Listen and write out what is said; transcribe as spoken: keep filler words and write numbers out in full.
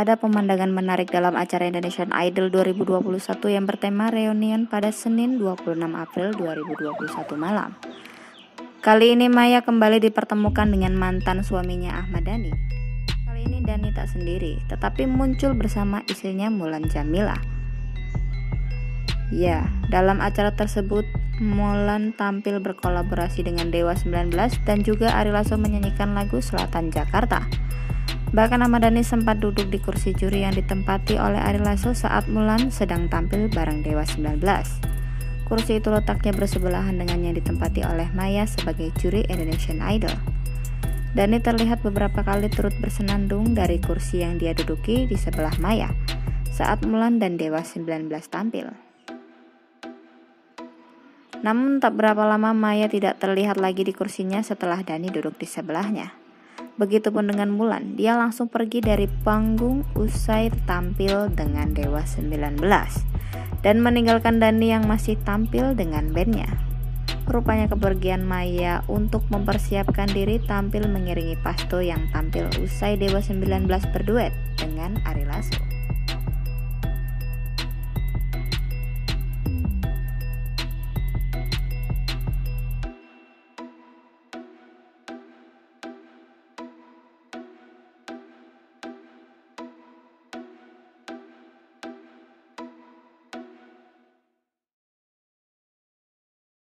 ada pemandangan menarik dalam acara Indonesian Idol dua ribu dua puluh satu yang bertema reunian pada Senin dua puluh enam April dua ribu dua puluh satu malam. Kali ini Maya kembali dipertemukan dengan mantan suaminya Ahmad Dhani. Kali ini Dhani tak sendiri, tetapi muncul bersama istrinya Mulan Jameela. Ya, dalam acara tersebut Mulan tampil berkolaborasi dengan Dewa sembilan belas dan juga Ari Lasso menyanyikan lagu Selatan Jakarta. Bahkan Ahmad Dhani sempat duduk di kursi juri yang ditempati oleh Ari Lasso saat Mulan sedang tampil bareng Dewa sembilan belas. Kursi itu letaknya bersebelahan dengan yang ditempati oleh Maya sebagai juri Indonesian Idol. Dhani terlihat beberapa kali turut bersenandung dari kursi yang dia duduki di sebelah Maya saat Mulan dan Dewa sembilan belas tampil. Namun tak berapa lama Maya tidak terlihat lagi di kursinya setelah Dhani duduk di sebelahnya. Begitupun dengan Mulan, dia langsung pergi dari panggung usai tampil dengan Dewa sembilan belas dan meninggalkan Dhani yang masih tampil dengan bandnya. Rupanya kepergian Maya untuk mempersiapkan diri tampil mengiringi Pasto yang tampil usai Dewa sembilan belas berduet dengan Ari Lasso.